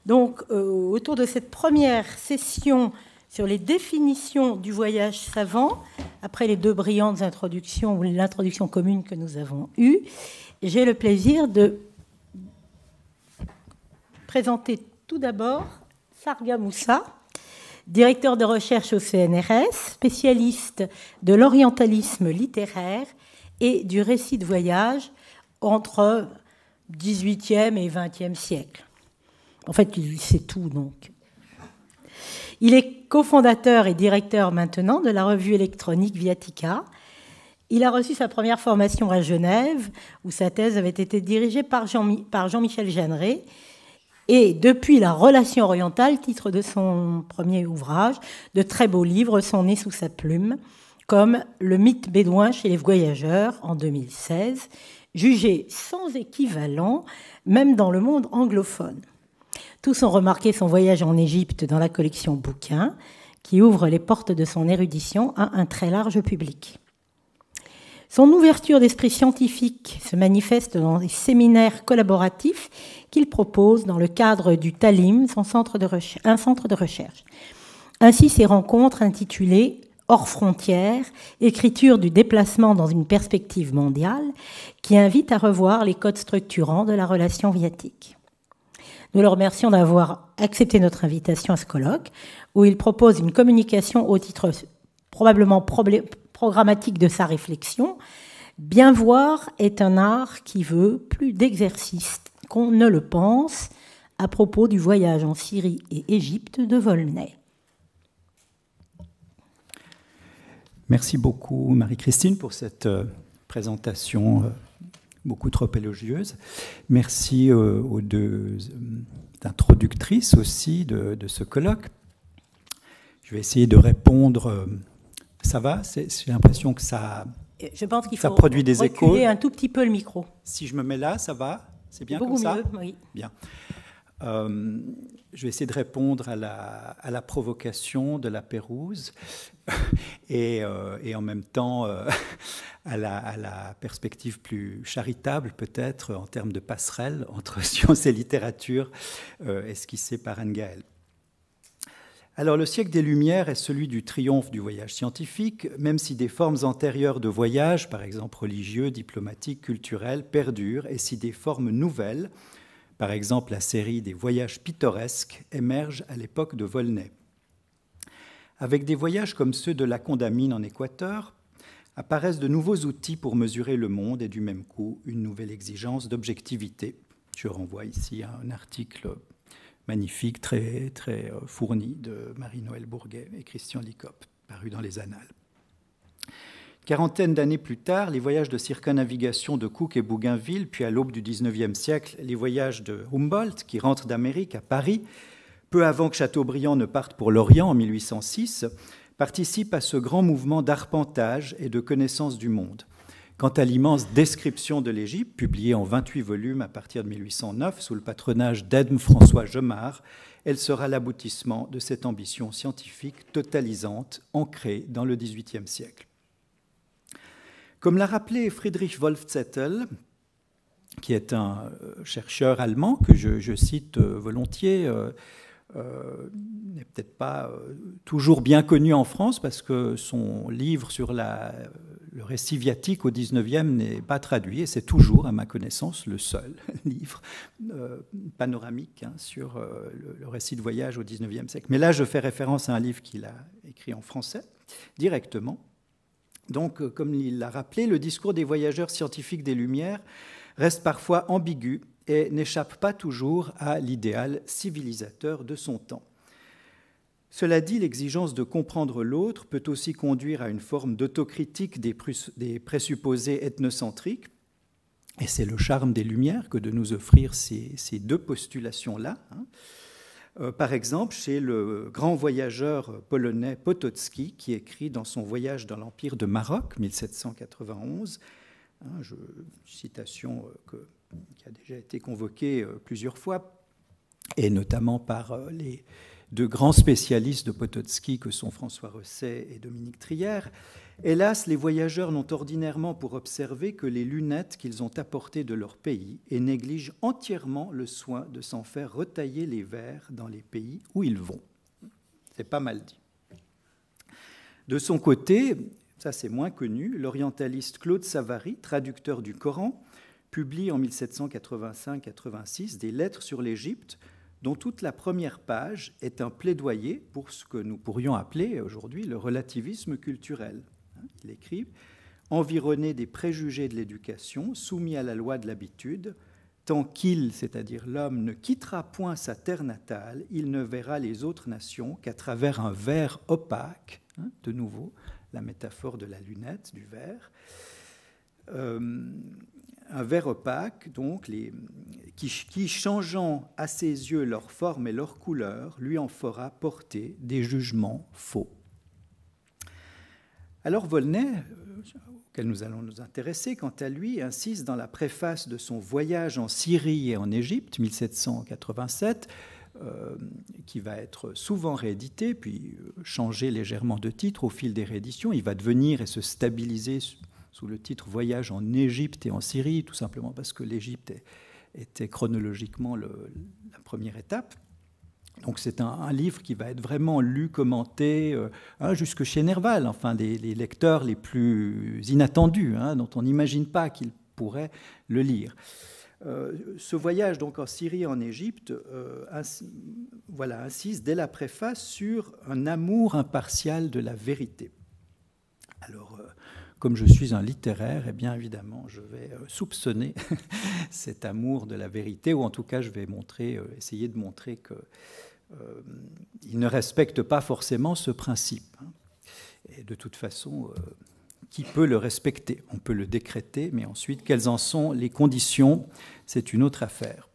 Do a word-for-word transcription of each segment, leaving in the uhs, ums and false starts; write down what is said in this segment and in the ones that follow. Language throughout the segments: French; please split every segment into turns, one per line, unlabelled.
Donc, euh, autour de cette première session sur les définitions du voyage savant, après les deux brillantes introductions ou l'introduction commune que nous avons eue, j'ai le plaisir de présenter tout d'abord Sarga Moussa, directeur de recherche au C N R S, spécialiste de l'orientalisme littéraire et du récit de voyage entre dix-huitième et vingtième siècle. En fait, il sait tout, donc. Il est cofondateur et directeur maintenant de la revue électronique Viatica. Il a reçu sa première formation à Genève, où sa thèse avait été dirigée par, Jean, par Jean-Michel Jeanneret. Et depuis La Relation orientale, titre de son premier ouvrage, de très beaux livres sont nés sous sa plume, comme Le mythe bédouin chez les voyageurs en deux mille seize, jugé sans équivalent, même dans le monde anglophone. Tous ont remarqué son voyage en Égypte dans la collection Bouquins, qui ouvre les portes de son érudition à un très large public. Son ouverture d'esprit scientifique se manifeste dans les séminaires collaboratifs qu'il propose dans le cadre du Talim, son centre de recherche, un centre de recherche. Ainsi, ces rencontres intitulées « Hors frontières, écriture du déplacement dans une perspective mondiale » qui invitent à revoir les codes structurants de la relation viatique. Nous le remercions d'avoir accepté notre invitation à ce colloque, où il propose une communication au titre probablement programmatique de sa réflexion. Bien voir est un art qui veut plus d'exercice qu'on ne le pense à propos du voyage en Syrie et Égypte de Volney.
Merci beaucoup Marie-Christine pour cette présentation beaucoup trop élogieuse. Merci aux deux introductrices aussi de, de ce colloque. Je vais essayer de répondre. Ça va? J'ai l'impression que ça,
Je pense qu'il
ça
faut
produit des échos.
Reculer un tout petit peu le micro.
Si je me mets là, ça va? C'est bien
Beaucoup
comme ça?
mieux, oui.
Bien. Euh, je vais essayer de répondre à la, à la provocation de la Pérouse et, euh, et en même temps euh, à, la, à la perspective plus charitable peut-être en termes de passerelle entre science et littérature euh, esquissée par Anne Gaël. Alors, le siècle des Lumières est celui du triomphe du voyage scientifique, même si des formes antérieures de voyage, par exemple religieux, diplomatiques, culturels, perdurent, et si des formes nouvelles, par exemple la série des voyages pittoresques, émergent à l'époque de Volney. Avec des voyages comme ceux de la Condamine en Équateur, apparaissent de nouveaux outils pour mesurer le monde et du même coup une nouvelle exigence d'objectivité. Je renvoie ici à un article magnifique, très, très fourni de Marie-Noëlle Bourguet et Christian Licope, paru dans les Annales. Quarantaine d'années plus tard, les voyages de circumnavigation de Cook et Bougainville, puis à l'aube du dix-neuvième siècle, les voyages de Humboldt, qui rentre d'Amérique à Paris, peu avant que Chateaubriand ne parte pour l'Orient en mille huit cent six, participent à ce grand mouvement d'arpentage et de connaissance du monde. Quant à l'immense description de l'Égypte, publiée en vingt-huit volumes à partir de mille huit cent neuf sous le patronage d'Edme François Gemard, elle sera l'aboutissement de cette ambition scientifique totalisante ancrée dans le dix-huitième siècle. Comme l'a rappelé Friedrich Wolfzettel, qui est un chercheur allemand que je, je cite volontiers, euh, euh, n'est peut-être pas euh, toujours bien connu en France parce que son livre sur la, le récit viatique au dix-neuvième n'est pas traduit et c'est toujours, à ma connaissance, le seul livre euh, panoramique hein, sur euh, le, le récit de voyage au dix-neuvième siècle. Mais là, je fais référence à un livre qu'il a écrit en français directement. Donc, comme il l'a rappelé, le discours des voyageurs scientifiques des Lumières reste parfois ambigu et n'échappe pas toujours à l'idéal civilisateur de son temps. Cela dit, l'exigence de comprendre l'autre peut aussi conduire à une forme d'autocritique des présupposés ethnocentriques, et c'est le charme des Lumières que de nous offrir ces, ces deux postulations-là. Hein. Euh, par exemple, chez le grand voyageur polonais Potocki, qui écrit dans son voyage dans l'Empire de Maroc, mille sept cent quatre-vingt-onze, hein, je, citation euh, que, qui a déjà été convoquée euh, plusieurs fois, et notamment par euh, les, de grands spécialistes de Potocki que sont François Resset et Dominique Trière. Hélas, les voyageurs n'ont ordinairement pour observer que les lunettes qu'ils ont apportées de leur pays et négligent entièrement le soin de s'en faire retailler les verres dans les pays où ils vont. C'est pas mal dit. De son côté, ça c'est moins connu, l'orientaliste Claude Savary, traducteur du Coran, publie en mille sept cent quatre-vingt-cinq quatre-vingt-six des lettres sur l'Égypte dont toute la première page est un plaidoyer pour ce que nous pourrions appeler aujourd'hui le relativisme culturel. Il écrit « Environné des préjugés de l'éducation, soumis à la loi de l'habitude, tant qu'il, c'est-à-dire l'homme, ne quittera point sa terre natale, il ne verra les autres nations qu'à travers un verre opaque. Hein, » de nouveau, la métaphore de la lunette, du verre. Euh, un verre opaque, donc, les, qui, qui, changeant à ses yeux leur forme et leur couleur, lui en fera porter des jugements faux. Alors Volney, auquel nous allons nous intéresser, quant à lui, insiste dans la préface de son voyage en Syrie et en Égypte, mille sept cent quatre-vingt-sept, euh, qui va être souvent réédité, puis changer légèrement de titre au fil des rééditions. Il va devenir et se stabiliser sous le titre « Voyage en Égypte et en Syrie », tout simplement parce que l'Égypte était chronologiquement le, la première étape. Donc c'est un, un livre qui va être vraiment lu, commenté, euh, hein, jusque chez Nerval, enfin des les lecteurs les plus inattendus, hein, dont on n'imagine pas qu'ils pourraient le lire. Euh, ce voyage donc en Syrie et en Égypte euh, ins voilà, insiste dès la préface sur un amour impartial de la vérité. Alors, euh, comme je suis un littéraire, eh bien évidemment, je vais euh, soupçonner cet amour de la vérité, ou en tout cas, je vais montrer, euh, essayer de montrer que Euh, il ne respecte pas forcément ce principe. Et de toute façon, euh, qui peut le respecter? On peut le décréter, mais ensuite, quelles en sont les conditions? C'est une autre affaire.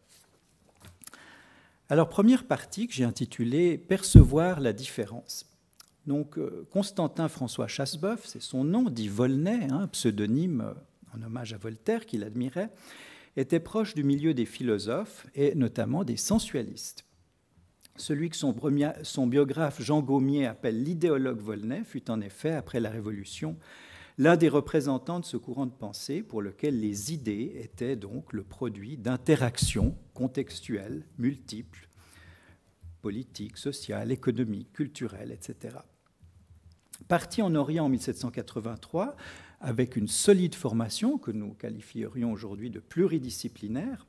Alors, première partie que j'ai intitulée « Percevoir la différence ». Donc, euh, Constantin François Chasseboeuf, c'est son nom, dit Volney, hein, pseudonyme euh, en hommage à Voltaire, qu'il admirait, était proche du milieu des philosophes et notamment des sensualistes. Celui que son, son biographe Jean Gaumier appelle l'idéologue Volney fut en effet, après la Révolution, l'un des représentants de ce courant de pensée pour lequel les idées étaient donc le produit d'interactions contextuelles, multiples, politiques, sociales, économiques, culturelles, et cetera. Parti en Orient en mille sept cent quatre-vingt-trois, avec une solide formation que nous qualifierions aujourd'hui de pluridisciplinaire,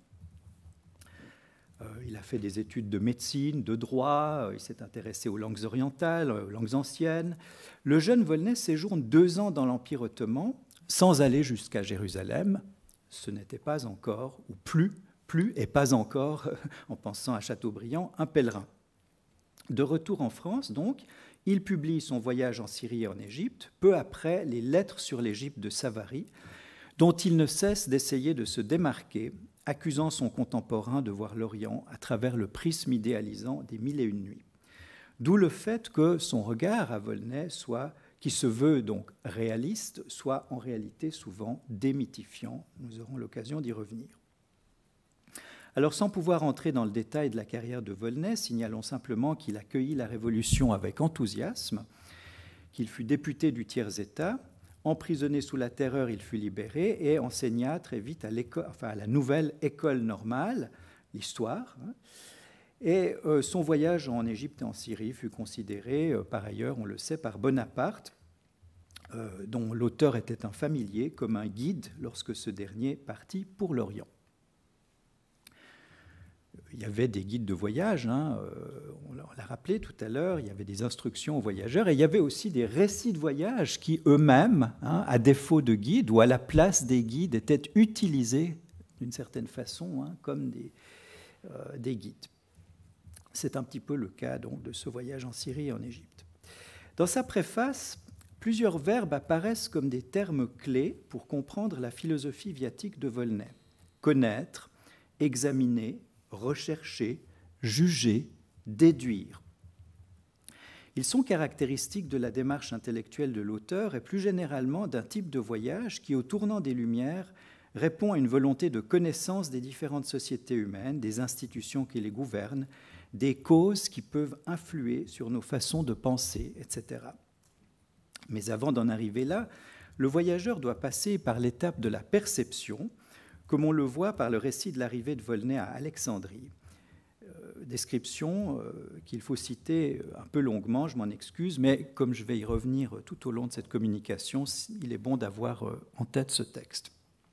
il a fait des études de médecine, de droit, il s'est intéressé aux langues orientales, aux langues anciennes. Le jeune Volney séjourne deux ans dans l'Empire ottoman, sans aller jusqu'à Jérusalem. Ce n'était pas encore, ou plus, plus et pas encore, en pensant à Chateaubriand, un pèlerin. De retour en France, donc, il publie son voyage en Syrie et en Égypte, peu après les Lettres sur l'Égypte de Savary, dont il ne cesse d'essayer de se démarquer, accusant son contemporain de voir l'Orient à travers le prisme idéalisant des Mille et une nuits. D'où le fait que son regard à Volney, soit, qui se veut donc réaliste, soit en réalité souvent démythifiant. Nous aurons l'occasion d'y revenir. Alors, sans pouvoir entrer dans le détail de la carrière de Volney, signalons simplement qu'il accueillit la Révolution avec enthousiasme, qu'il fut député du tiers-État. Emprisonné sous la terreur, il fut libéré et enseigna très vite à, enfin, à la nouvelle école normale, l'histoire. Et euh, son voyage en Égypte et en Syrie fut considéré, euh, par ailleurs, on le sait, par Bonaparte, euh, dont l'auteur était un familier, comme un guide lorsque ce dernier partit pour l'Orient. Il y avait des guides de voyage, hein, on l'a rappelé tout à l'heure, il y avait des instructions aux voyageurs, et il y avait aussi des récits de voyage qui eux-mêmes, hein, à défaut de guides ou à la place des guides, étaient utilisés d'une certaine façon, hein, comme des, euh, des guides. C'est un petit peu le cas donc, de ce voyage en Syrie et en Égypte. Dans sa préface, plusieurs verbes apparaissent comme des termes clés pour comprendre la philosophie viatique de Volney. Connaître, examiner, rechercher, juger, déduire. Ils sont caractéristiques de la démarche intellectuelle de l'auteur et plus généralement d'un type de voyage qui, au tournant des Lumières, répond à une volonté de connaissance des différentes sociétés humaines, des institutions qui les gouvernent, des causes qui peuvent influer sur nos façons de penser, et cetera. Mais avant d'en arriver là, le voyageur doit passer par l'étape de la perception, comme on le voit par le récit de l'arrivée de Volney à Alexandrie. Euh, description euh, qu'il faut citer un peu longuement, je m'en excuse, mais comme je vais y revenir tout au long de cette communication, il est bon d'avoir euh, en tête ce texte,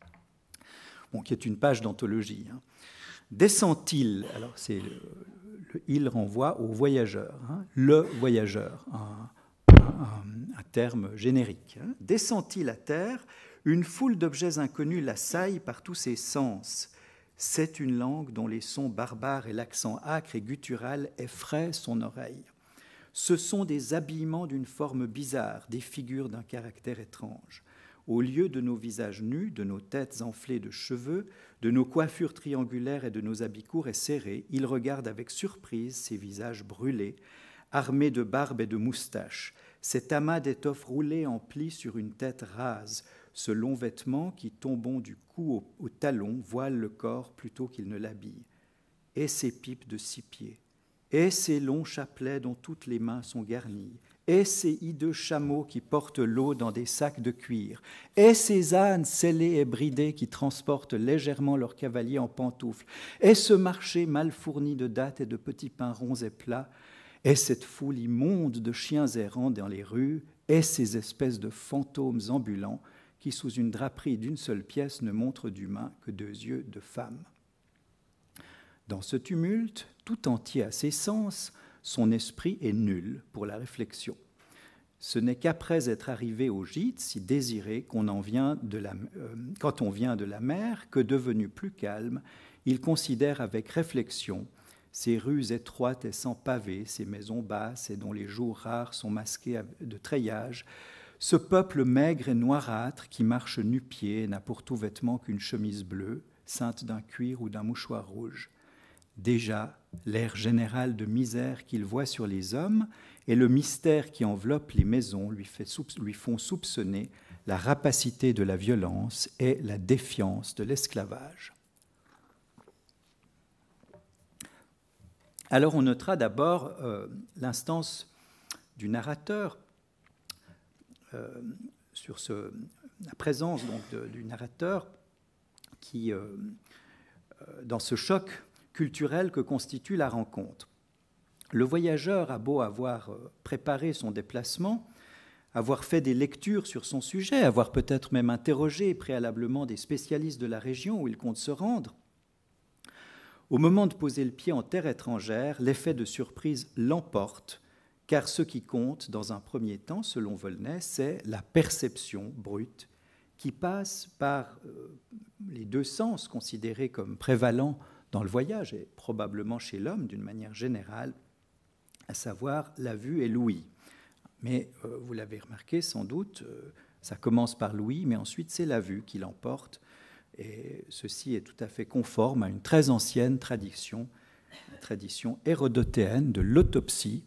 bon, qui est une page d'anthologie. Hein. Descend-il, alors c'est le, le il renvoie au voyageur, hein, le voyageur, un, un, un terme générique. Hein. Descend-il à terre, une foule d'objets inconnus l'assaille par tous ses sens. C'est une langue dont les sons barbares et l'accent âcre et guttural effraient son oreille. Ce sont des habillements d'une forme bizarre, des figures d'un caractère étrange. Au lieu de nos visages nus, de nos têtes enflées de cheveux, de nos coiffures triangulaires et de nos habits courts et serrés, il regarde avec surprise ces visages brûlés, armés de barbe et de moustaches, cet amas d'étoffes roulées en plis sur une tête rase, ce long vêtement qui, tombant du cou au, au talon, voile le corps plutôt qu'il ne l'habille. Et ces pipes de six pieds, et ces longs chapelets dont toutes les mains sont garnies, et ces hideux chameaux qui portent l'eau dans des sacs de cuir, et ces ânes scellés et bridés qui transportent légèrement leurs cavaliers en pantoufles, et ce marché mal fourni de dattes et de petits pains ronds et plats, et cette foule immonde de chiens errants dans les rues, et ces espèces de fantômes ambulants qui, sous une draperie d'une seule pièce, ne montrent d'humain que deux yeux de femme. Dans ce tumulte, tout entier à ses sens, son esprit est nul pour la réflexion. Ce n'est qu'après être arrivé au gîte, si désiré, qu'on en vient de la, euh, quand on vient de la mer, que devenu plus calme, il considère avec réflexion ces rues étroites et sans pavés, ces maisons basses et dont les jours rares sont masqués de treillage, ce peuple maigre et noirâtre qui marche nu-pied et n'a pour tout vêtement qu'une chemise bleue, ceinte d'un cuir ou d'un mouchoir rouge. Déjà, l'air général de misère qu'il voit sur les hommes et le mystère qui enveloppe les maisons lui, fait, lui font soupçonner la rapacité de la violence et la défiance de l'esclavage. Alors on notera d'abord euh, l'instance du narrateur, Euh, sur ce, la présence donc, de, du narrateur qui, euh, euh, dans ce choc culturel que constitue la rencontre. Le voyageur a beau avoir préparé son déplacement, avoir fait des lectures sur son sujet, avoir peut-être même interrogé préalablement des spécialistes de la région où il compte se rendre. Au moment de poser le pied en terre étrangère, l'effet de surprise l'emporte, car ce qui compte dans un premier temps, selon Volney, c'est la perception brute qui passe par euh, les deux sens considérés comme prévalents dans le voyage, et probablement chez l'homme d'une manière générale, à savoir la vue et l'ouïe. Mais euh, vous l'avez remarqué sans doute, euh, ça commence par l'ouïe, mais ensuite c'est la vue qui l'emporte, et ceci est tout à fait conforme à une très ancienne tradition, la tradition hérodotéenne de l'autopsie,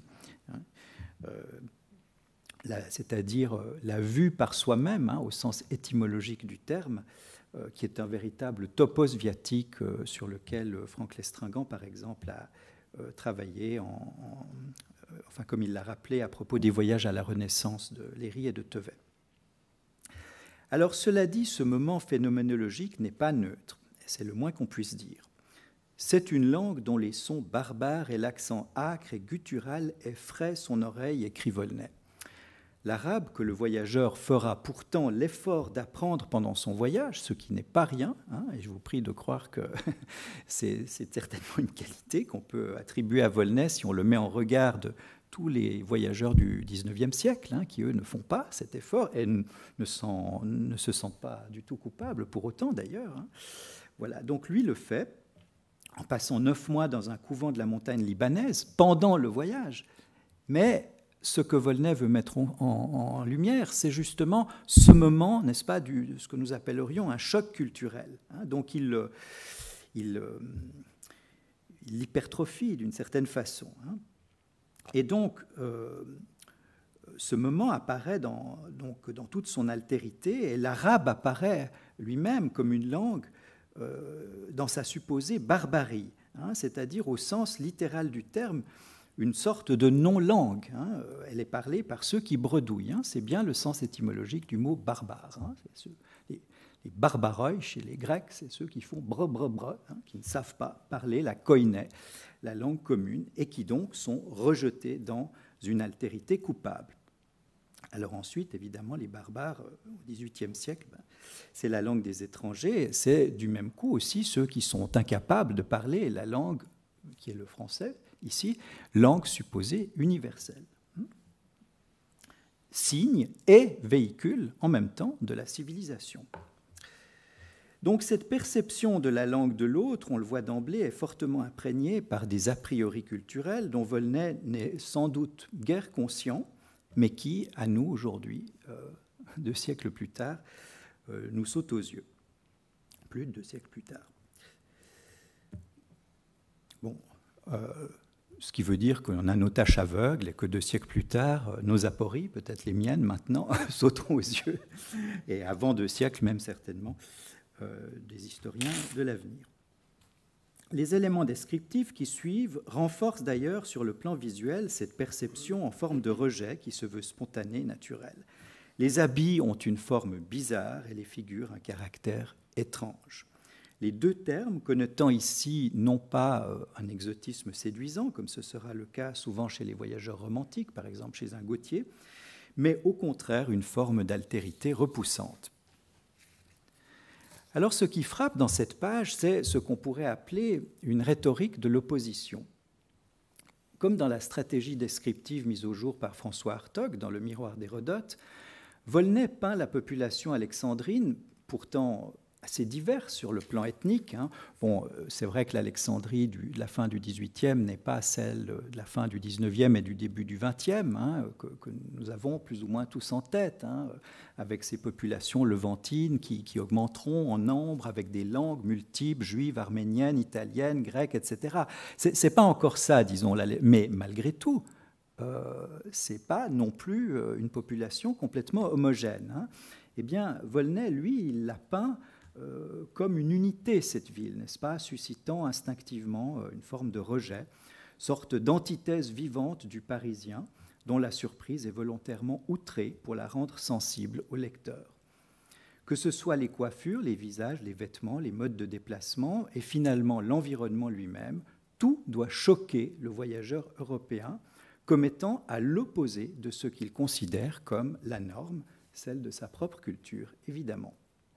Euh, c'est-à-dire euh, la vue par soi-même, hein, au sens étymologique du terme, euh, qui est un véritable topos viatique euh, sur lequel euh, Franck Lestringant, par exemple, a euh, travaillé, en, en, euh, enfin, comme il l'a rappelé à propos des voyages à la Renaissance de Léry et de Tevet. Alors, cela dit, ce moment phénoménologique n'est pas neutre, et c'est le moins qu'on puisse dire. C'est une langue dont les sons barbares et l'accent âcre et guttural effraient son oreille, écrit Volney. L'arabe que le voyageur fera pourtant l'effort d'apprendre pendant son voyage, ce qui n'est pas rien, hein, et je vous prie de croire que c'est, c'est certainement une qualité qu'on peut attribuer à Volney si on le met en regard de tous les voyageurs du dix-neuvième siècle, hein, qui eux ne font pas cet effort et ne, sent, ne se sentent pas du tout coupables pour autant d'ailleurs. Hein. Voilà, donc lui le fait, en passant neuf mois dans un couvent de la montagne libanaise pendant le voyage. Mais ce que Volney veut mettre en, en, en lumière, c'est justement ce moment, n'est-ce pas, du, de ce que nous appellerions un choc culturel. Hein. Donc il, il, il l'hypertrophie d'une certaine façon. Hein. Et donc, euh, ce moment apparaît dans, donc, dans toute son altérité, et l'arabe apparaît lui-même comme une langue euh, dans sa supposée barbarie, hein, c'est-à-dire au sens littéral du terme, une sorte de non-langue. Hein. Elle est parlée par ceux qui bredouillent. Hein. C'est bien le sens étymologique du mot barbare. Hein. C'est ceux, les, les barbaroi chez les Grecs, c'est ceux qui font bre, bre, bre, hein, qui ne savent pas parler la koiné, la langue commune, et qui donc sont rejetés dans une altérité coupable. Alors ensuite, évidemment, les barbares, au dix-huitième siècle, ben, c'est la langue des étrangers. C'est du même coup aussi ceux qui sont incapables de parler la langue qui est le français, ici, langue supposée universelle. Signe et véhicule en même temps de la civilisation. Donc cette perception de la langue de l'autre, on le voit d'emblée, est fortement imprégnée par des a priori culturels dont Volney n'est sans doute guère conscient, mais qui, à nous, aujourd'hui, euh, deux siècles plus tard, euh, nous sautent aux yeux. Plus de deux siècles plus tard. Bon, euh, ce qui veut dire qu'on a nos tâches aveugles et que deux siècles plus tard, euh, nos apories, peut-être les miennes maintenant, sauteront aux yeux. Et avant deux siècles, même certainement, euh, des historiens de l'avenir. Les éléments descriptifs qui suivent renforcent d'ailleurs sur le plan visuel cette perception en forme de rejet qui se veut spontanée, naturelle. Les habits ont une forme bizarre et les figures un caractère étrange. Les deux termes, connotant ici non pas un exotisme séduisant, comme ce sera le cas souvent chez les voyageurs romantiques, par exemple chez un Gautier, mais au contraire une forme d'altérité repoussante. Alors ce qui frappe dans cette page, c'est ce qu'on pourrait appeler une rhétorique de l'opposition. Comme dans la stratégie descriptive mise au jour par François Hartog dans Le Miroir d'Hérodote, Volney peint la population alexandrine, pourtant assez diverse sur le plan ethnique. Hein. Bon, c'est vrai que l'Alexandrie de la fin du dix-huitième n'est pas celle de la fin du dix-neuvième et du début du vingtième, hein, que, que nous avons plus ou moins tous en tête, hein, avec ces populations levantines qui, qui augmenteront en nombre, avec des langues multiples, juives, arméniennes, italiennes, grecques, et cetera. C'est, c'est pas encore ça, disons, mais malgré tout, euh, c'est pas non plus une population complètement homogène. Hein. Eh bien, Volney, lui, il l'a peint Euh, comme une unité, cette ville, n'est-ce pas, suscitant instinctivement euh, une forme de rejet, sorte d'antithèse vivante du Parisien, dont la surprise est volontairement outrée pour la rendre sensible au lecteur. Que ce soit les coiffures, les visages, les vêtements, les modes de déplacement et finalement l'environnement lui-même, tout doit choquer le voyageur européen comme étant à l'opposé de ce qu'il considère comme la norme, celle de sa propre culture, évidemment.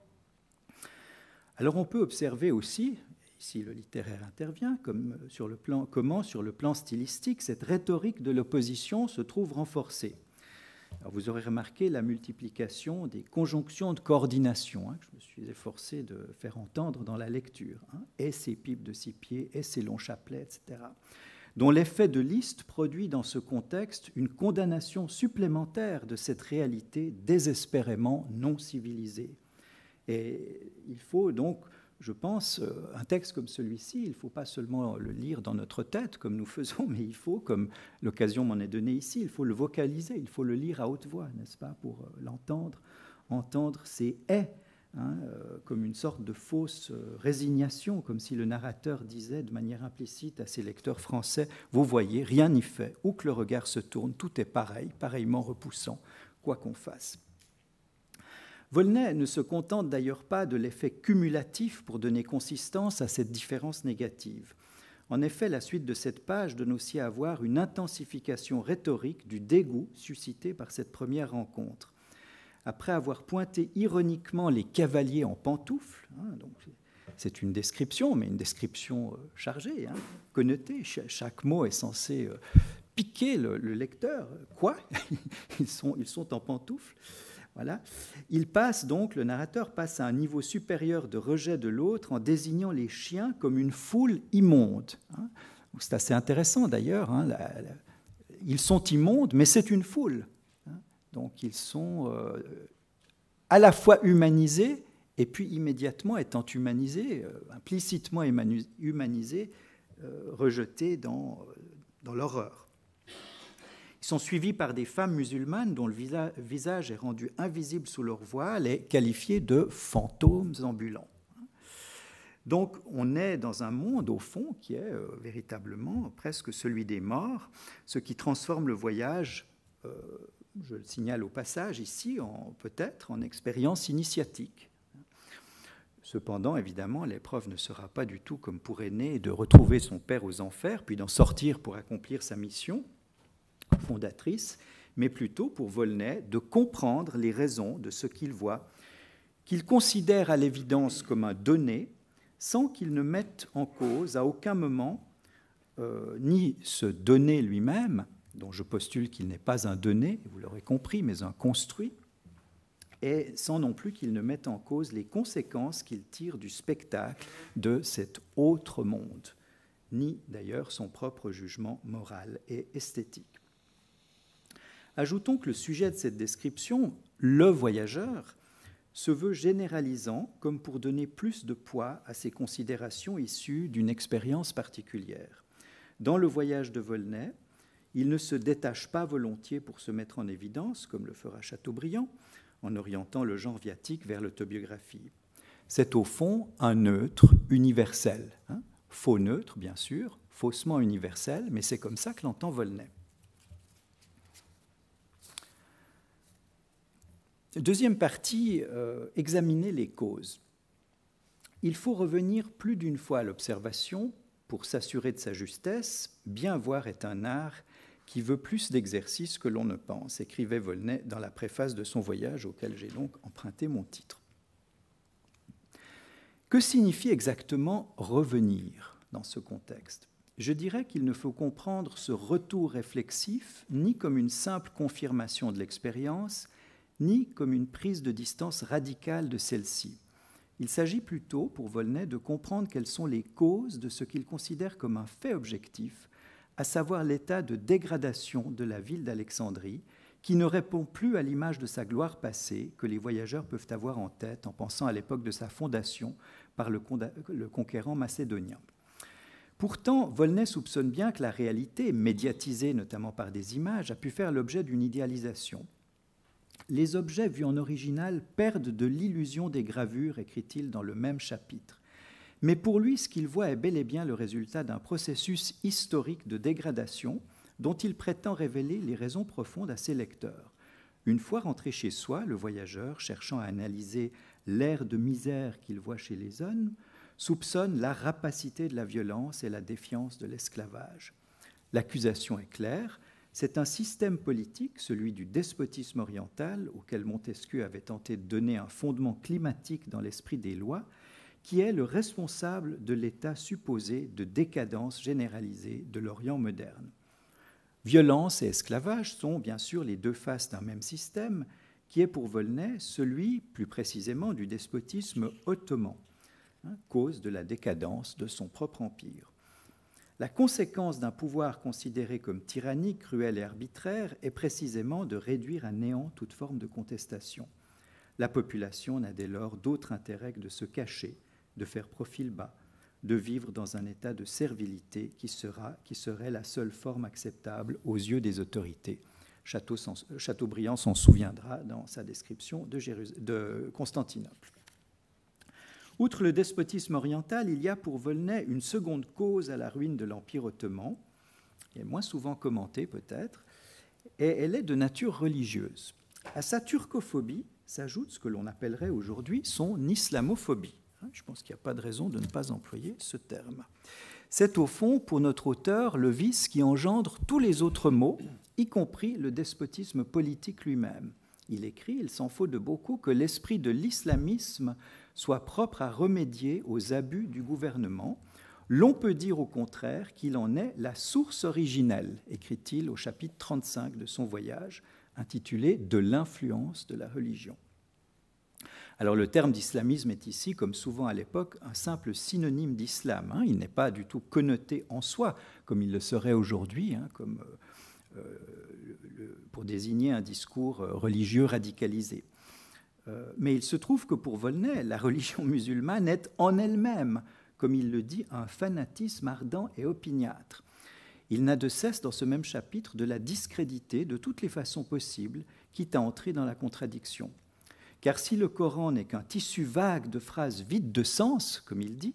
Alors on peut observer aussi, ici le littéraire intervient, comme sur le plan, comment sur le plan stylistique cette rhétorique de l'opposition se trouve renforcée. Alors vous aurez remarqué la multiplication des conjonctions de coordination, hein, que je me suis efforcé de faire entendre dans la lecture, hein, et ces pipes de six pieds, et ces longs chapelets, et cetera, dont l'effet de liste produit dans ce contexte une condamnation supplémentaire de cette réalité désespérément non civilisée. Et il faut donc, je pense, un texte comme celui-ci, il ne faut pas seulement le lire dans notre tête, comme nous faisons, mais il faut, comme l'occasion m'en est donnée ici, il faut le vocaliser, il faut le lire à haute voix, n'est-ce pas, pour l'entendre, entendre ces « et », hein, comme une sorte de fausse résignation, comme si le narrateur disait de manière implicite à ses lecteurs français « Vous voyez, rien n'y fait, où que le regard se tourne, tout est pareil, pareillement repoussant, quoi qu'on fasse ». Volney ne se contente d'ailleurs pas de l'effet cumulatif pour donner consistance à cette différence négative. En effet, la suite de cette page donne aussi à voir une intensification rhétorique du dégoût suscité par cette première rencontre. Après avoir pointé ironiquement les cavaliers en pantoufles, hein, donc c'est une description, mais une description chargée, hein, connotée, chaque mot est censé piquer le, le lecteur. Quoi ? ils, sont, ils sont en pantoufles. Voilà. Il passe donc, le narrateur passe à un niveau supérieur de rejet de l'autre en désignant les chiens comme une foule immonde. Hein. C'est assez intéressant d'ailleurs. Hein, la, la, ils sont immondes, mais c'est une foule. Hein. Donc ils sont euh, à la fois humanisés et puis immédiatement étant humanisés, euh, implicitement humanisés, euh, rejetés dans, dans l'horreur. Ils sont suivis par des femmes musulmanes dont le visage est rendu invisible sous leur voile et qualifiés de fantômes ambulants. Donc on est dans un monde, au fond, qui est euh, véritablement presque celui des morts, ce qui transforme le voyage, euh, je le signale au passage ici, en, peut-être en expérience initiatique. Cependant, évidemment, l'épreuve ne sera pas du tout comme pour Énée de retrouver son père aux enfers, puis d'en sortir pour accomplir sa mission fondatrice, mais plutôt pour Volney de comprendre les raisons de ce qu'il voit, qu'il considère à l'évidence comme un donné, sans qu'il ne mette en cause à aucun moment euh, ni ce donné lui-même, dont je postule qu'il n'est pas un donné, vous l'aurez compris, mais un construit, et sans non plus qu'il ne mette en cause les conséquences qu'il tire du spectacle de cet autre monde, ni d'ailleurs son propre jugement moral et esthétique. Ajoutons que le sujet de cette description, le voyageur, se veut généralisant comme pour donner plus de poids à ces considérations issues d'une expérience particulière. Dans le voyage de Volney, il ne se détache pas volontiers pour se mettre en évidence, comme le fera Chateaubriand, en orientant le genre viatique vers l'autobiographie. C'est au fond un neutre universel, hein, faux neutre bien sûr, faussement universel, mais c'est comme ça que l'entend Volney. Deuxième partie, euh, examiner les causes. Il faut revenir plus d'une fois à l'observation pour s'assurer de sa justesse. Bien voir est un art qui veut plus d'exercice que l'on ne pense, écrivait Volney dans la préface de son voyage, auquel j'ai donc emprunté mon titre. Que signifie exactement revenir dans ce contexte ? Je dirais qu'il ne faut comprendre ce retour réflexif ni comme une simple confirmation de l'expérience, ni comme une prise de distance radicale de celle-ci. Il s'agit plutôt, pour Volney, de comprendre quelles sont les causes de ce qu'il considère comme un fait objectif, à savoir l'état de dégradation de la ville d'Alexandrie, qui ne répond plus à l'image de sa gloire passée que les voyageurs peuvent avoir en tête en pensant à l'époque de sa fondation par le, le conquérant macédonien. Pourtant, Volney soupçonne bien que la réalité, médiatisée notamment par des images, a pu faire l'objet d'une idéalisation. Les objets vus en original perdent de l'illusion des gravures, écrit-il dans le même chapitre. Mais pour lui, ce qu'il voit est bel et bien le résultat d'un processus historique de dégradation dont il prétend révéler les raisons profondes à ses lecteurs. Une fois rentré chez soi, le voyageur, cherchant à analyser l'air de misère qu'il voit chez les hommes, soupçonne la rapacité de la violence et la défiance de l'esclavage. L'accusation est claire. C'est un système politique, celui du despotisme oriental, auquel Montesquieu avait tenté de donner un fondement climatique dans l'esprit des lois, qui est le responsable de l'état supposé de décadence généralisée de l'Orient moderne. Violence et esclavage sont bien sûr les deux faces d'un même système, qui est pour Volney celui, plus précisément, du despotisme ottoman, hein, cause de la décadence de son propre empire. La conséquence d'un pouvoir considéré comme tyrannique, cruel et arbitraire est précisément de réduire à néant toute forme de contestation. La population n'a dès lors d'autre intérêt que de se cacher, de faire profil bas, de vivre dans un état de servilité qui, sera, qui serait la seule forme acceptable aux yeux des autorités. Chateau, Chateaubriand s'en souviendra dans sa description de, Jérus- de Constantinople. Outre le despotisme oriental, il y a pour Volney une seconde cause à la ruine de l'Empire ottoman, qui est moins souvent commentée peut-être, et elle est de nature religieuse. À sa turcophobie s'ajoute ce que l'on appellerait aujourd'hui son islamophobie. Je pense qu'il n'y a pas de raison de ne pas employer ce terme. C'est au fond, pour notre auteur, le vice qui engendre tous les autres maux, y compris le despotisme politique lui-même. Il écrit, il s'en faut de beaucoup, que l'esprit de l'islamisme soit propre à remédier aux abus du gouvernement. L'on peut dire au contraire qu'il en est la source originelle, écrit-il au chapitre trente-cinq de son voyage, intitulé « De l'influence de la religion ». Alors le terme d'islamisme est ici, comme souvent à l'époque, un simple synonyme d'islam. Hein. Il n'est pas du tout connoté en soi, comme il le serait aujourd'hui, hein, comme, euh, le, pour désigner un discours religieux radicalisé. Euh, mais il se trouve que pour Volney, la religion musulmane est en elle-même, comme il le dit, un fanatisme ardent et opiniâtre. Il n'a de cesse dans ce même chapitre de la discréditer de toutes les façons possibles, quitte à entrer dans la contradiction. Car si le Coran n'est qu'un tissu vague de phrases vides de sens, comme il dit,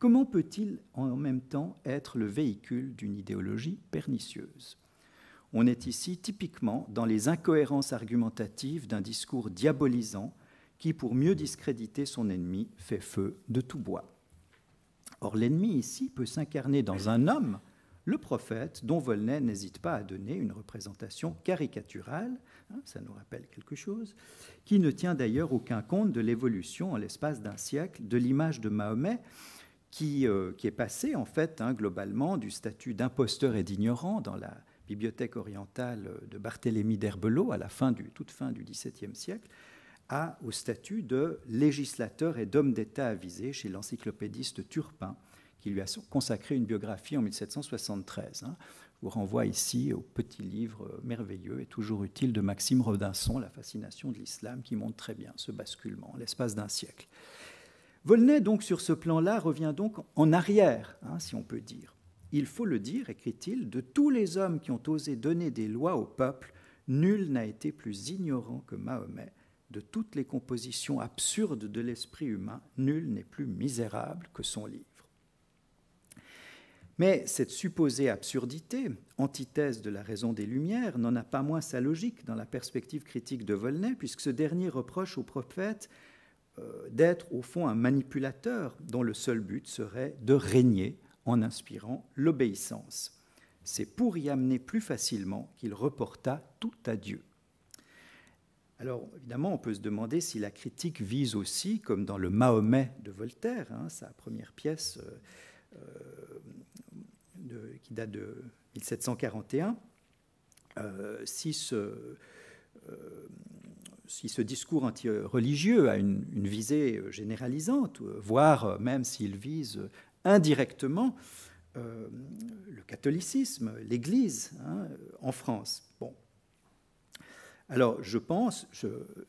comment peut-il en même temps être le véhicule d'une idéologie pernicieuse? On est ici typiquement dans les incohérences argumentatives d'un discours diabolisant qui, pour mieux discréditer son ennemi, fait feu de tout bois. Or, l'ennemi ici peut s'incarner dans un homme, le prophète, dont Volney n'hésite pas à donner une représentation caricaturale, hein, ça nous rappelle quelque chose, qui ne tient d'ailleurs aucun compte de l'évolution en l'espace d'un siècle de l'image de Mahomet, qui, euh, qui est passée en fait hein, globalement du statut d'imposteur et d'ignorant dans la bibliothèque orientale de Barthélemy d'Herbelot à la fin du, toute fin du XVIIe siècle, à, au statut de législateur et d'homme d'État avisé chez l'encyclopédiste Turpin, qui lui a consacré une biographie en mille sept cent soixante-treize. Hein. Je vous renvoie ici au petit livre merveilleux et toujours utile de Maxime Rodinson, La fascination de l'islam, qui montre très bien ce basculement en l'espace d'un siècle. Volney, donc, sur ce plan-là, revient donc en arrière, hein, si on peut dire. Il faut le dire, écrit-il, de tous les hommes qui ont osé donner des lois au peuple, nul n'a été plus ignorant que Mahomet. De toutes les compositions absurdes de l'esprit humain, nul n'est plus misérable que son livre. Mais cette supposée absurdité, antithèse de la raison des Lumières, n'en a pas moins sa logique dans la perspective critique de Volney, puisque ce dernier reproche au prophète euh, d'être au fond un manipulateur dont le seul but serait de régner en inspirant l'obéissance. C'est pour y amener plus facilement qu'il reporta tout à Dieu. Alors, évidemment, on peut se demander si la critique vise aussi, comme dans le Mahomet de Voltaire, hein, sa première pièce euh, de, qui date de mille sept cent quarante et un, euh, si, ce, euh, si ce discours anti-religieux a une, une visée généralisante, voire même s'il vise indirectement euh, le catholicisme, l'Église hein, en France. Bon. Alors, je pense, je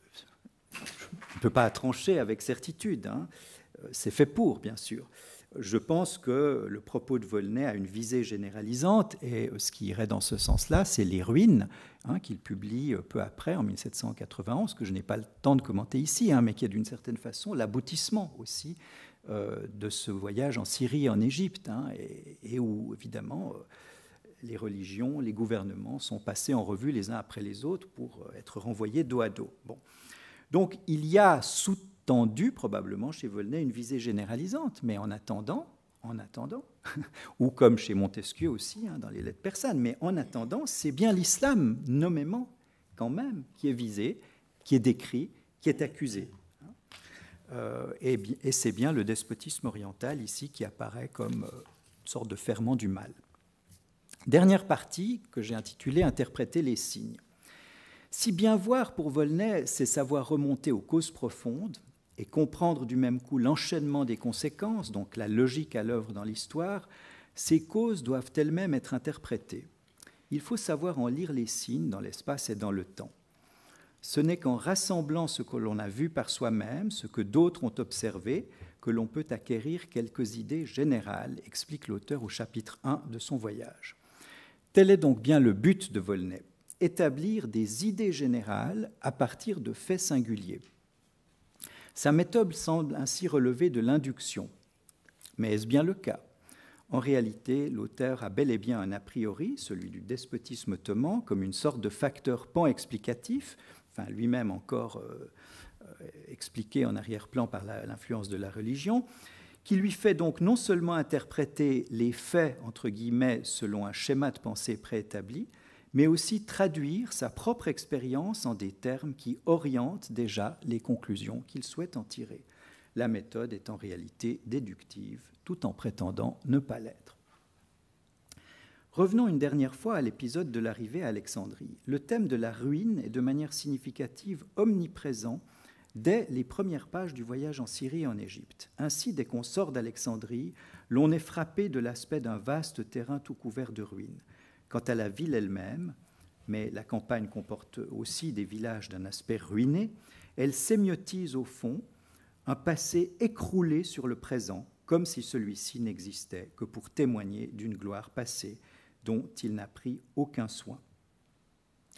ne peux pas trancher avec certitude, hein, c'est fait pour, bien sûr. Je pense que le propos de Volney a une visée généralisante, et ce qui irait dans ce sens-là, c'est Les Ruines, hein, qu'il publie peu après, en mille sept cent quatre-vingt-onze, que je n'ai pas le temps de commenter ici, hein, mais qui est d'une certaine façon l'aboutissement aussi euh, de ce voyage en Syrie et en Égypte, hein, et, et où, évidemment, euh, les religions, les gouvernements sont passés en revue les uns après les autres pour être renvoyés dos à dos. Bon. Donc, il y a sous-tendu probablement chez Volney une visée généralisante, mais en attendant, en attendant, ou comme chez Montesquieu aussi, hein, dans les lettres persanes, mais en attendant, c'est bien l'islam, nommément, quand même, qui est visé, qui est décrit, qui est accusé. Euh, et, et c'est bien le despotisme oriental ici qui apparaît comme euh, une sorte de ferment du mal. Dernière partie que j'ai intitulée « Interpréter les signes ». Si bien voir pour Volney, c'est savoir remonter aux causes profondes et comprendre du même coup l'enchaînement des conséquences, donc la logique à l'œuvre dans l'histoire, ces causes doivent elles-mêmes être interprétées. Il faut savoir en lire les signes dans l'espace et dans le temps. Ce n'est qu'en rassemblant ce que l'on a vu par soi-même, ce que d'autres ont observé, que l'on peut acquérir quelques idées générales, explique l'auteur au chapitre un de son voyage. Tel est donc bien le but de Volney, établir des idées générales à partir de faits singuliers. Sa méthode semble ainsi relever de l'induction. Mais est-ce bien le cas? En réalité, l'auteur a bel et bien un a priori, celui du despotisme ottoman, comme une sorte de facteur pan-explicatif, enfin lui-même encore euh, euh, expliqué en arrière-plan par la, l'influence de la religion, qui lui fait donc non seulement interpréter les faits, entre guillemets, selon un schéma de pensée préétabli, mais aussi traduire sa propre expérience en des termes qui orientent déjà les conclusions qu'il souhaite en tirer. La méthode est en réalité déductive, tout en prétendant ne pas l'être. Revenons une dernière fois à l'épisode de l'arrivée à Alexandrie. Le thème de la ruine est de manière significative omniprésent dès les premières pages du voyage en Syrie et en Égypte. Ainsi, dès qu'on sort d'Alexandrie, l'on est frappé de l'aspect d'un vaste terrain tout couvert de ruines. Quant à la ville elle-même, mais la campagne comporte aussi des villages d'un aspect ruiné, elle sémiotise au fond un passé écroulé sur le présent, comme si celui-ci n'existait que pour témoigner d'une gloire passée dont il n'a pris aucun soin.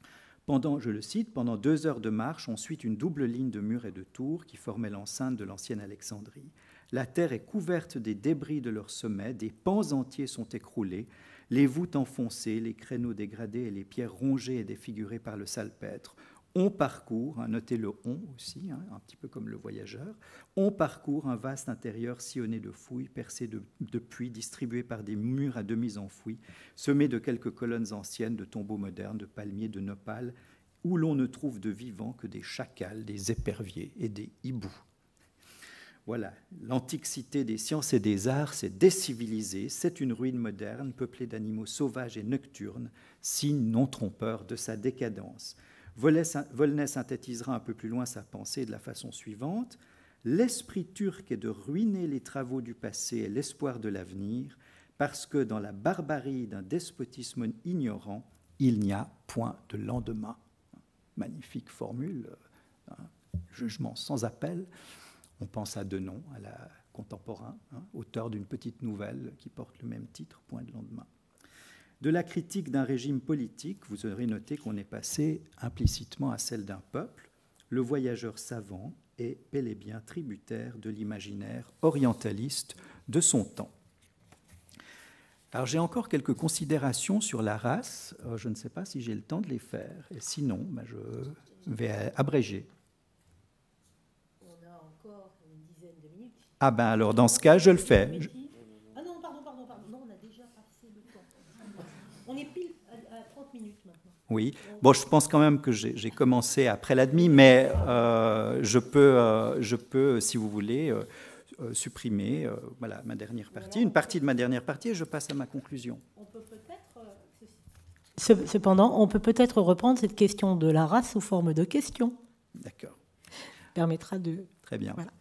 Pendant, je le cite, pendant deux heures de marche, on suit une double ligne de murs et de tours qui formaient l'enceinte de l'ancienne Alexandrie. La terre est couverte des débris de leur sommet, des pans entiers sont écroulés, les voûtes enfoncées, les créneaux dégradés et les pierres rongées et défigurées par le salpêtre. On parcourt, hein, notez le on aussi, hein, un petit peu comme le voyageur, on parcourt un vaste intérieur sillonné de fouilles, percé de, de puits, distribué par des murs à demi enfouis, semé de quelques colonnes anciennes, de tombeaux modernes, de palmiers, de nopals, où l'on ne trouve de vivants que des chacals, des éperviers et des hiboux. Voilà, l'antique cité des sciences et des arts s'est décivilisée, c'est une ruine moderne, peuplée d'animaux sauvages et nocturnes, signe non trompeur de sa décadence. Volney synthétisera un peu plus loin sa pensée de la façon suivante. L'esprit turc est de ruiner les travaux du passé et l'espoir de l'avenir, parce que dans la barbarie d'un despotisme ignorant, il n'y a point de lendemain. Magnifique formule, hein, jugement sans appel. On pense à Denon, à la contemporain, hein, auteur d'une petite nouvelle qui porte le même titre, Point de lendemain. De la critique d'un régime politique, vous aurez noté qu'on est passé implicitement à celle d'un peuple. Le voyageur savant est bel et bien tributaire de l'imaginaire orientaliste de son temps. Alors j'ai encore quelques considérations sur la race. Je ne sais pas si j'ai le temps de les faire. Et sinon, ben, je vais abréger.
On a encore une dizaine de minutes.
Ah ben alors dans ce cas, je le fais.
Ah non, pardon, pardon, pardon. Non, on a déjà passé le temps. On est pile à trente minutes maintenant.
Oui. Bon, je pense quand même que j'ai, j'ai commencé après l'admis, mais euh, je peux, euh, je peux, si vous voulez, euh, euh, supprimer euh, voilà, ma dernière partie, une partie de ma dernière partie, et je passe à ma conclusion.
On peut peut-être, euh, cependant, on peut peut-être reprendre cette question de la race sous forme de question.
D'accord.
Permettra de...
Très bien.
Voilà.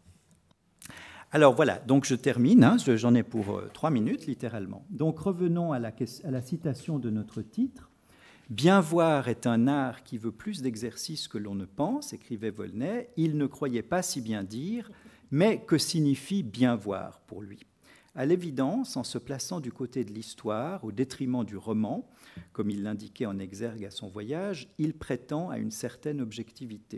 Alors voilà, donc je termine, hein, j'en ai pour euh, trois minutes littéralement. Donc revenons à la, à la citation de notre titre. Bien voir est un art qui veut plus d'exercice que l'on ne pense, écrivait Volney. Il ne croyait pas si bien dire, mais que signifie bien voir pour lui? À l'évidence, en se plaçant du côté de l'histoire, au détriment du roman, comme il l'indiquait en exergue à son voyage, il prétend à une certaine objectivité.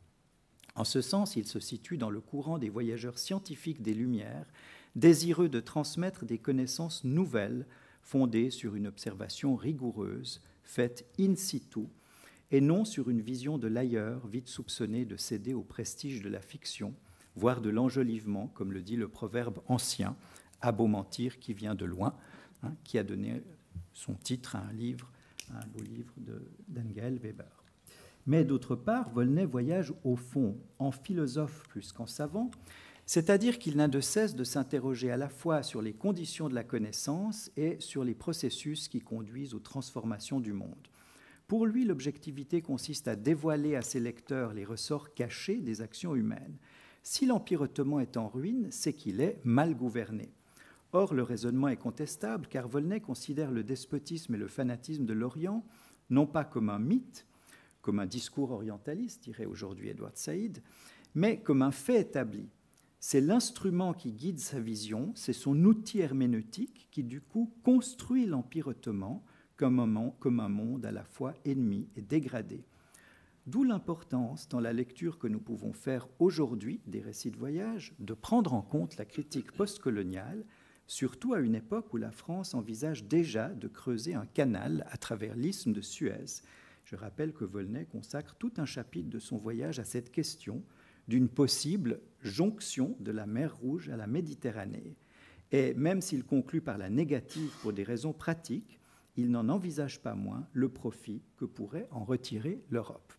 En ce sens, il se situe dans le courant des voyageurs scientifiques des Lumières, désireux de transmettre des connaissances nouvelles, fondées sur une observation rigoureuse, faite in situ, et non sur une vision de l'ailleurs, vite soupçonnée de céder au prestige de la fiction, voire de l'enjolivement, comme le dit le proverbe ancien, à beau mentir qui vient de loin, hein, qui a donné son titre à un livre, à un beau livre de d'Engel Weber. Mais d'autre part, Volney voyage au fond, en philosophe plus qu'en savant, c'est-à-dire qu'il n'a de cesse de s'interroger à la fois sur les conditions de la connaissance et sur les processus qui conduisent aux transformations du monde. Pour lui, l'objectivité consiste à dévoiler à ses lecteurs les ressorts cachés des actions humaines. Si l'Empire ottoman est en ruine, c'est qu'il est mal gouverné. Or, le raisonnement est contestable, car Volney considère le despotisme et le fanatisme de l'Orient non pas comme un mythe, comme un discours orientaliste, dirait aujourd'hui Edward Said, mais comme un fait établi. C'est l'instrument qui guide sa vision, c'est son outil herméneutique qui, du coup, construit l'Empire ottoman comme un, comme un monde à la fois ennemi et dégradé. D'où l'importance, dans la lecture que nous pouvons faire aujourd'hui des récits de voyage, de prendre en compte la critique postcoloniale, surtout à une époque où la France envisage déjà de creuser un canal à travers l'isthme de Suez. Je rappelle que Volney consacre tout un chapitre de son voyage à cette question d'une possible jonction de la mer Rouge à la Méditerranée. Et même s'il conclut par la négative pour des raisons pratiques, il n'en envisage pas moins le profit que pourrait en retirer l'Europe.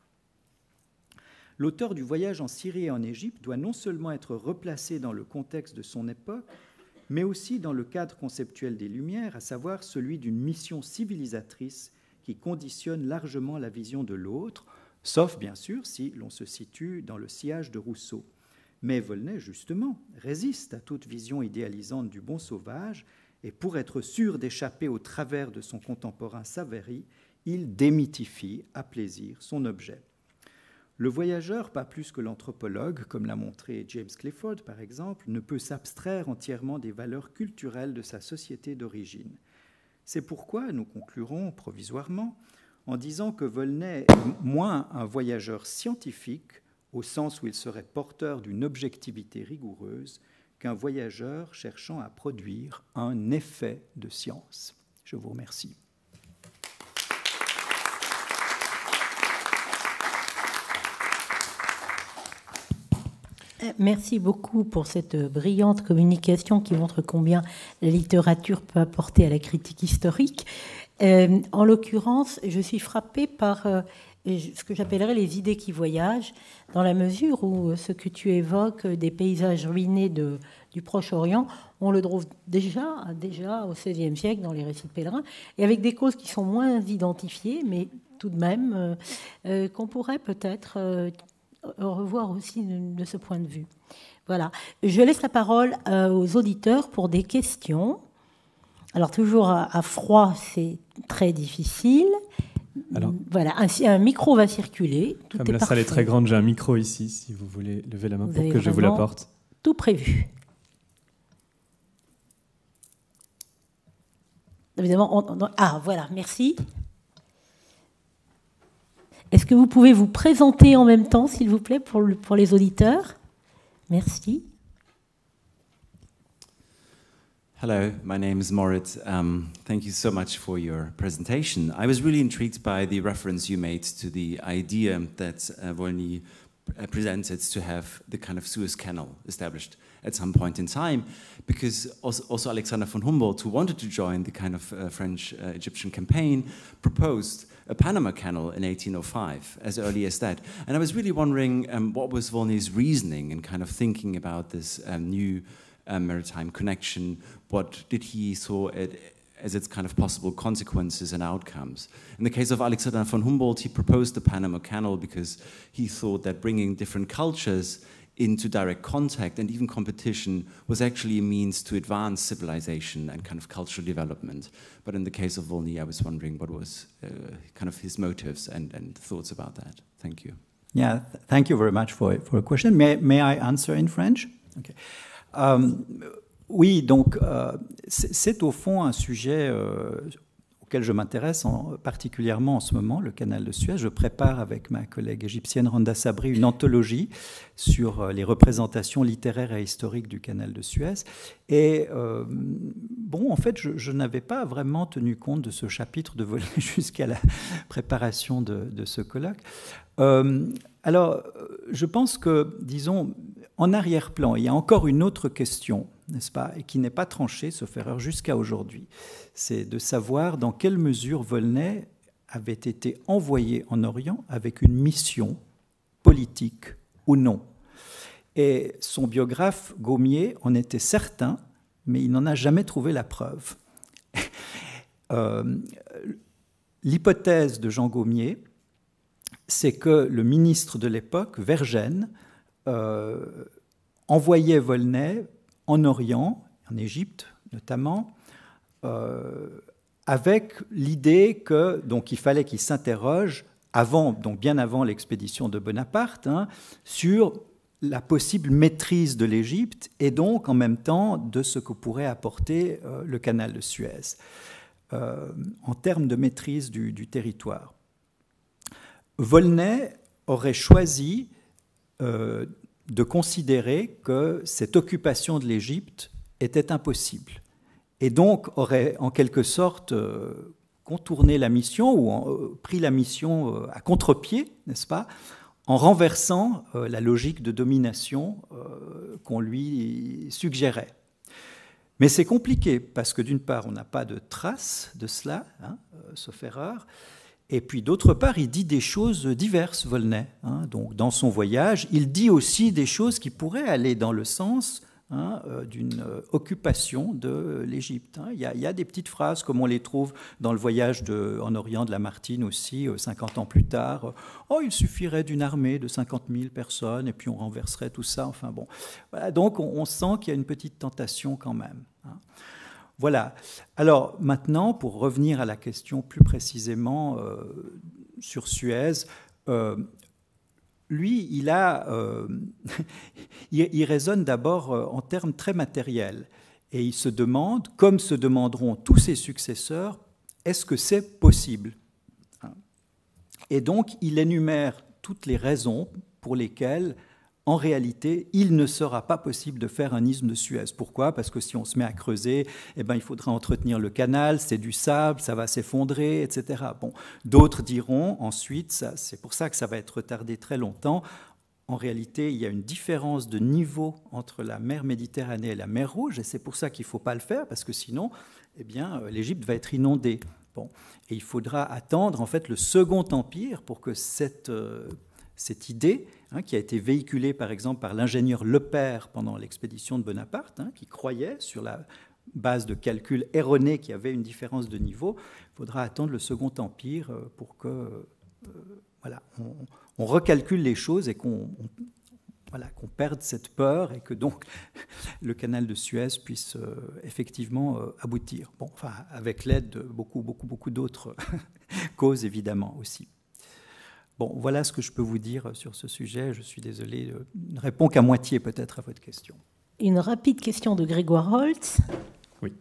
L'auteur du voyage en Syrie et en Égypte doit non seulement être replacé dans le contexte de son époque, mais aussi dans le cadre conceptuel des Lumières, à savoir celui d'une mission civilisatrice qui conditionne largement la vision de l'autre, sauf bien sûr si l'on se situe dans le sillage de Rousseau. Mais Volney, justement, résiste à toute vision idéalisante du bon sauvage, et pour être sûr d'échapper au travers de son contemporain Savary, il démythifie à plaisir son objet. Le voyageur, pas plus que l'anthropologue, comme l'a montré James Clifford par exemple, ne peut s'abstraire entièrement des valeurs culturelles de sa société d'origine. C'est pourquoi nous conclurons provisoirement en disant que Volney est moins un voyageur scientifique, au sens où il serait porteur d'une objectivité rigoureuse, qu'un voyageur cherchant à produire un effet de science. Je vous remercie.
Merci beaucoup pour cette brillante communication qui montre combien la littérature peut apporter à la critique historique. Euh, en l'occurrence, je suis frappée par euh, ce que j'appellerais les idées qui voyagent, dans la mesure où ce que tu évoques des paysages ruinés de, du Proche-Orient, on le trouve déjà, déjà au seizième siècle dans les récits de pèlerins, et avec des causes qui sont moins identifiées, mais tout de même euh, euh, qu'on pourrait peut-être... Euh, revoir aussi de, de ce point de vue. Voilà. Je laisse la parole euh, aux auditeurs pour des questions. Alors, toujours à, à froid, c'est très difficile. Alors, voilà, un, un micro va circuler. Tout
comme
est
la
parfait.
salle est très grande, j'ai un micro ici, si vous voulez lever la main vous pour que je vous l'apporte.
Tout prévu. Évidemment, on, on, ah, voilà, merci. Est-ce que vous pouvez vous présenter en même temps, s'il vous plaît, pour, le, pour les auditeurs? Merci.
Hello, my name is Moritz. Um, thank you so much for your presentation. I was really intrigued by the reference you made to the idea that uh, Volney presented to have the kind of Suez Canal established at some point in time, because also, also Alexander von Humboldt, who wanted to join the kind of uh, French-Egyptian uh, campaign, proposed a Panama Canal in eighteen oh five, as early as that. And I was really wondering um, what was Volney's reasoning in kind of thinking about this um, new um, maritime connection? What did he saw it as its kind of possible consequences and outcomes? In the case of Alexander von Humboldt, he proposed the Panama Canal because he thought that bringing different cultures into direct contact and even competition was actually a means to advance civilization and kind of cultural development. But in the case of Volney, I was wondering what was uh, kind of his motives and, and thoughts about that. Thank you.
Yeah, th thank you very much for, for a question. May, may I answer in French? Okay. Um, oui, donc euh, c'est au fond un sujet euh, auquel je m'intéresse particulièrement en ce moment, le canal de Suez. Je prépare avec ma collègue égyptienne Randa Sabri une anthologie sur les représentations littéraires et historiques du canal de Suez. Et euh, bon, en fait, je, je n'avais pas vraiment tenu compte de ce chapitre de Volney jusqu'à la préparation de, de ce colloque. Euh, alors, je pense que, disons, en arrière-plan, il y a encore une autre question, n'est-ce pas, et qui n'est pas tranchée, sauf erreur, jusqu'à aujourd'hui. C'est de savoir dans quelle mesure Volney avait été envoyé en Orient avec une mission politique ou non. Et son biographe, Gaumier, en était certain, mais il n'en a jamais trouvé la preuve. euh, L'hypothèse de Jean Gaumier, c'est que le ministre de l'époque, Vergennes, euh, envoyait Volney en Orient, en Égypte notamment, euh, avec l'idée que donc il fallait qu'il s'interroge avant, donc bien avant l'expédition de Bonaparte, hein, sur la possible maîtrise de l'Égypte et donc en même temps de ce que pourrait apporter euh, le canal de Suez euh, en termes de maîtrise du, du territoire. Volney aurait choisi euh, de considérer que cette occupation de l'Égypte était impossible et donc aurait en quelque sorte euh, contourné la mission ou en, euh, pris la mission euh, à contre-pied, n'est-ce pas, en renversant euh, la logique de domination euh, qu'on lui suggérait. Mais c'est compliqué parce que d'une part, on n'a pas de traces de cela, hein, euh, sauf erreur. Et puis d'autre part, il dit des choses diverses, Volney. Hein, donc dans son voyage, il dit aussi des choses qui pourraient aller dans le sens hein, euh, d'une euh, occupation de l'Égypte. Hein. Il, il y a des petites phrases comme on les trouve dans le voyage de, en Orient de Lamartine aussi, euh, cinquante ans plus tard. Oh, il suffirait d'une armée de cinquante mille personnes et puis on renverserait tout ça. Enfin bon, voilà, donc on, on sent qu'il y a une petite tentation quand même. Hein. Voilà. Alors maintenant, pour revenir à la question plus précisément euh, sur Suez, euh, lui, il, a, euh, il, il raisonne d'abord en termes très matériels. Et il se demande, comme se demanderont tous ses successeurs, est-ce que c'est possible ? Et donc, il énumère toutes les raisons pour lesquelles, en réalité, il ne sera pas possible de faire un isthme de Suez. Pourquoi? Parce que si on se met à creuser, eh ben, il faudra entretenir le canal, c'est du sable, ça va s'effondrer, et cetera. Bon, d'autres diront ensuite, ça, c'est pour ça que ça va être retardé très longtemps. En réalité, il y a une différence de niveau entre la mer Méditerranée et la mer Rouge, et c'est pour ça qu'il ne faut pas le faire, parce que sinon, eh bien, l'Égypte va être inondée. Bon, et il faudra attendre en fait le Second Empire pour que cette, euh, cette idée, hein, qui a été véhiculée par exemple par l'ingénieur Lepère pendant l'expédition de Bonaparte, hein, qui croyait sur la base de calculs erronés qu'il y avait une différence de niveau, il faudra attendre le Second Empire pour que euh, voilà, on, on recalcule les choses et qu'on on, voilà, qu'on perde cette peur et que donc le canal de Suez puisse euh, effectivement euh, aboutir. Bon, enfin, avec l'aide de beaucoup, beaucoup, beaucoup d'autres causes, évidemment, aussi. Bon, voilà ce que je peux vous dire sur ce sujet. Je suis désolé, je ne réponds qu'à moitié peut-être à votre question.
Une rapide question de Grégoire Holtz.
Oui.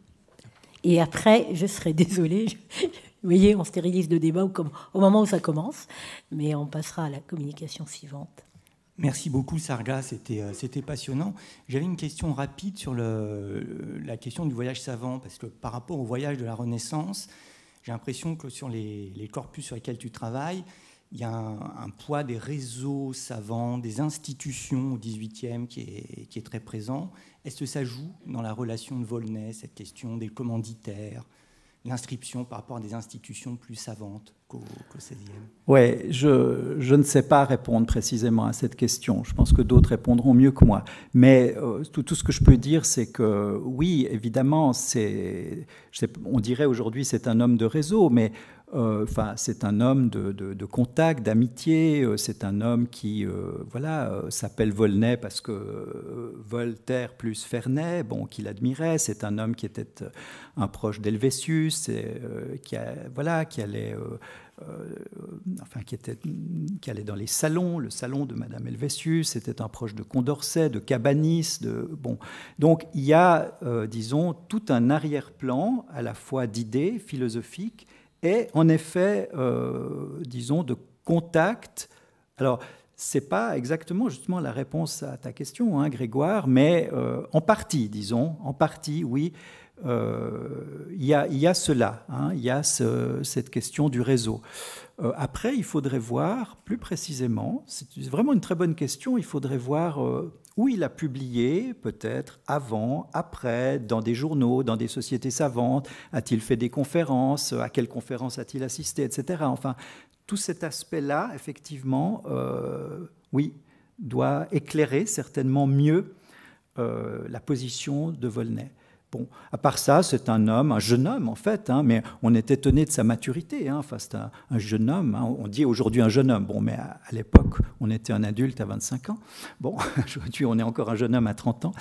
Et après, je serai désolée. Vous voyez, on stérilise le débat au, au moment où ça commence, mais on passera à la communication suivante.
Merci beaucoup, Sarga, c'était, euh, c'était passionnant. J'avais une question rapide sur le, la question du voyage savant, parce que par rapport au voyage de la Renaissance, j'ai l'impression que sur les, les corpus sur lesquels tu travailles, il y a un, un poids des réseaux savants, des institutions au dix-huitième qui est, qui est très présent. Est-ce que ça joue dans la relation de Volney, cette question des commanditaires, l'inscription par rapport à des institutions plus savantes qu'au, qu'au seizième?
Oui, je, je ne sais pas répondre précisément à cette question. Je pense que d'autres répondront mieux que moi. Mais euh, tout, tout ce que je peux dire, c'est que oui, évidemment, c'est, je sais, on dirait aujourd'hui c'est un homme de réseau, mais euh, enfin, c'est un homme de, de, de contact, d'amitié. C'est un homme qui euh, voilà, euh, s'appelle Volney parce que euh, Voltaire plus Ferney, bon, qu'il admirait. C'est un homme qui était un proche d'Helvétius, et, euh, qui, a, voilà, qui allait... Euh, Euh, enfin, qui, était, qui allait dans les salons, le salon de Madame Helvétius, c'était un proche de Condorcet, de Cabanis, de, bon. Donc il y a, euh, disons, tout un arrière-plan à la fois d'idées philosophiques et en effet, euh, disons, de contact. Alors, c'est pas exactement justement la réponse à ta question, hein, Grégoire, mais euh, en partie, disons, en partie, oui. Il euh, y, y a cela, hein, il y a ce, cette question du réseau. Euh, après, il faudrait voir plus précisément, c'est vraiment une très bonne question, il faudrait voir euh, où il a publié, peut-être avant, après, dans des journaux, dans des sociétés savantes, a-t-il fait des conférences, à quelles conférences a-t-il assisté, et cetera. Enfin, tout cet aspect-là, effectivement, euh, oui, doit éclairer certainement mieux euh, la position de Volney. Bon, à part ça, c'est un homme, un jeune homme en fait, hein, mais on est étonné de sa maturité. Hein, enfin, c'est un, un jeune homme. Hein, on dit aujourd'hui un jeune homme. Bon, mais à, à l'époque, on était un adulte à vingt-cinq ans. Bon, aujourd'hui, on est encore un jeune homme à trente ans.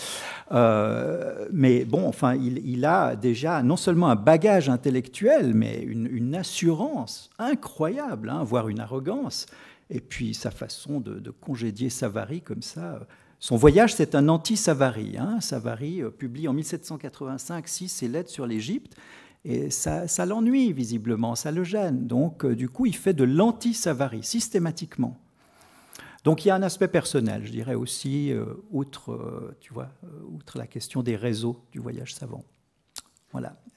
Euh, mais bon, enfin, il, il a déjà non seulement un bagage intellectuel, mais une, une assurance incroyable, hein, voire une arrogance. Et puis sa façon de, de congédier Savary comme ça. Son voyage, c'est un anti-Savary. Hein. Savary euh, publie en mille sept cent quatre-vingt-cinq six ses lettres sur l'Égypte, et ça, ça l'ennuie visiblement, ça le gêne. Donc, euh, du coup, il fait de l'anti-Savary, systématiquement. Donc, il y a un aspect personnel, je dirais aussi, euh, outre, euh, tu vois, euh, outre la question des réseaux du voyage savant. Voilà.